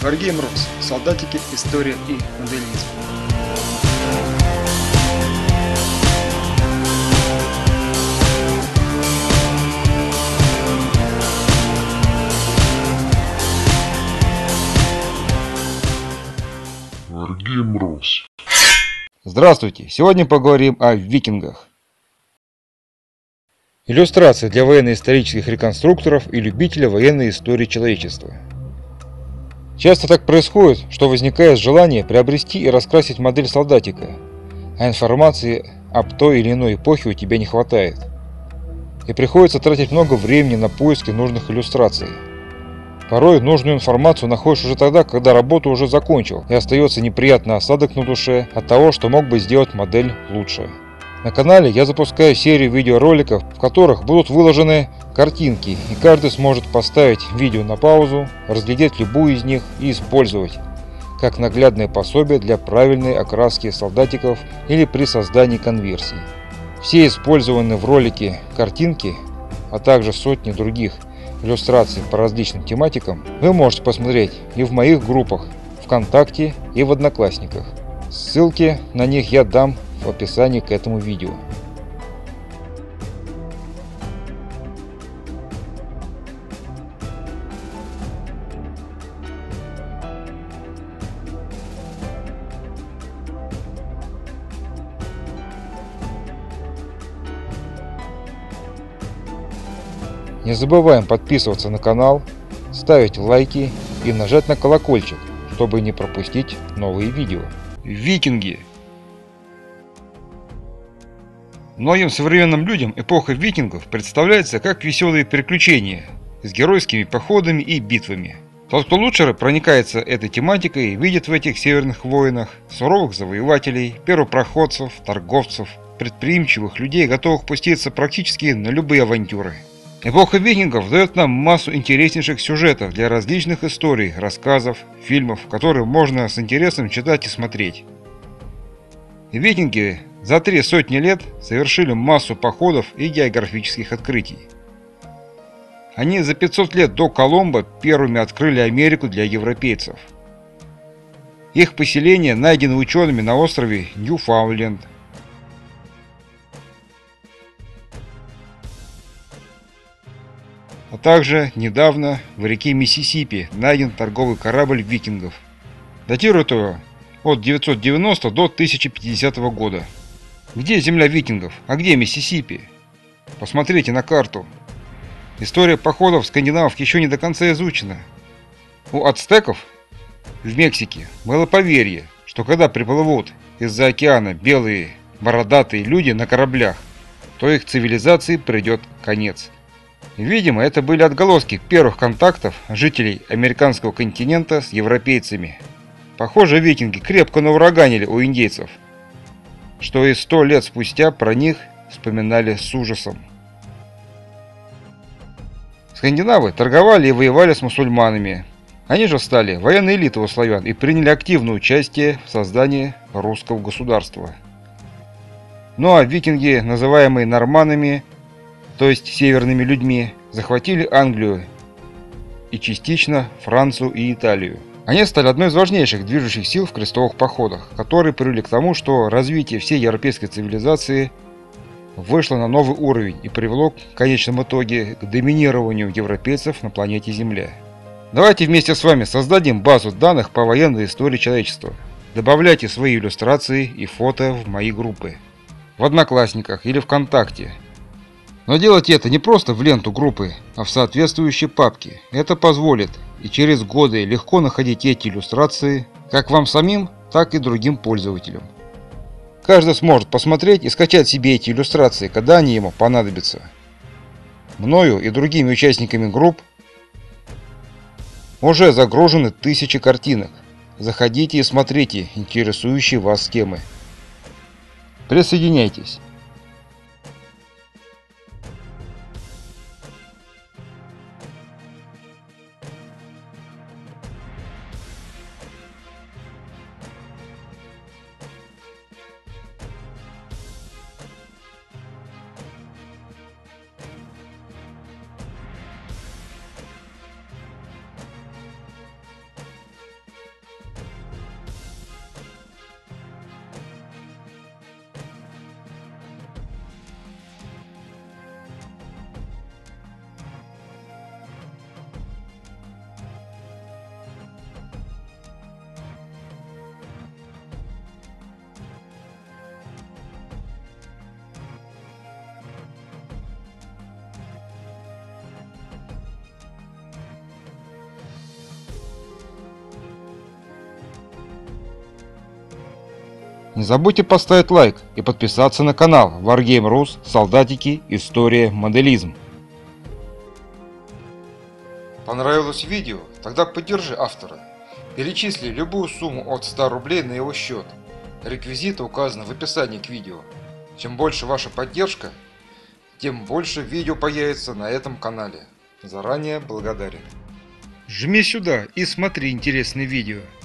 Wargamers, солдатики, история и моделизм. Wargamers. Здравствуйте! Сегодня поговорим о викингах. Иллюстрации для военно-исторических реконструкторов и любителей военной истории человечества. Часто так происходит, что возникает желание приобрести и раскрасить модель солдатика, а информации об той или иной эпохе у тебя не хватает. И приходится тратить много времени на поиски нужных иллюстраций. Порой нужную информацию находишь уже тогда, когда работу уже закончил, и остается неприятный осадок на душе от того, что мог бы сделать модель лучше. На канале я запускаю серию видеороликов, в которых будут выложены картинки, и каждый сможет поставить видео на паузу, разглядеть любую из них и использовать как наглядное пособие для правильной окраски солдатиков или при создании конверсий. Все использованные в ролике картинки, а также сотни других иллюстраций по различным тематикам вы можете посмотреть и в моих группах ВКонтакте и в Одноклассниках. Ссылки на них я дам в описании к этому видео. Не забываем подписываться на канал, ставить лайки и нажать на колокольчик, чтобы не пропустить новые видео. Викинги. Многим современным людям эпоха викингов представляется как веселые приключения с геройскими походами и битвами. Тот, кто лучше проникается этой тематикой, видит в этих северных войнах суровых завоевателей, первопроходцев, торговцев, предприимчивых людей, готовых пуститься практически на любые авантюры. Эпоха викингов дает нам массу интереснейших сюжетов для различных историй, рассказов, фильмов, которые можно с интересом читать и смотреть. Викинги за 3 сотни лет совершили массу походов и географических открытий. Они за 500 лет до Колумба первыми открыли Америку для европейцев. Их поселения найдены учеными на острове Ньюфаундленд. А также недавно в реке Миссисипи найден торговый корабль викингов. Датируют его от 990 до 1050 года. Где земля викингов, а где Миссисипи? Посмотрите на карту. История походов скандинавов еще не до конца изучена. У ацтеков в Мексике было поверье, что когда приплывут из-за океана белые бородатые люди на кораблях, то их цивилизации придет конец. Видимо, это были отголоски первых контактов жителей американского континента с европейцами. Похоже, викинги крепко nauраганили у индейцев, что и 100 лет спустя про них вспоминали с ужасом. Скандинавы торговали и воевали с мусульманами. Они же стали военной элитой у славян и приняли активное участие в создании русского государства. Ну а викинги, называемые норманнами, то есть северными людьми, захватили Англию и частично Францию и Италию. Они стали одной из важнейших движущих сил в крестовых походах, которые привели к тому, что развитие всей европейской цивилизации вышло на новый уровень и привело в конечном итоге к доминированию европейцев на планете Земля. Давайте вместе с вами создадим базу данных по военной истории человечества. Добавляйте свои иллюстрации и фото в мои группы в Одноклассниках или ВКонтакте. Но делайте это не просто в ленту группы, а в соответствующей папке. Это позволит и через годы легко находить эти иллюстрации как вам самим, так и другим пользователям. Каждый сможет посмотреть и скачать себе эти иллюстрации, когда они ему понадобятся. Мною и другими участниками групп уже загружены тысячи картинок. Заходите и смотрите интересующие вас темы. Присоединяйтесь. Не забудьте поставить лайк и подписаться на канал Wargame.Rus Солдатики. История. Моделизм. Понравилось видео? Тогда поддержи автора. Перечисли любую сумму от 100 рублей на его счет. Реквизиты указаны в описании к видео. Чем больше ваша поддержка, тем больше видео появится на этом канале. Заранее благодарен. Жми сюда и смотри интересные видео.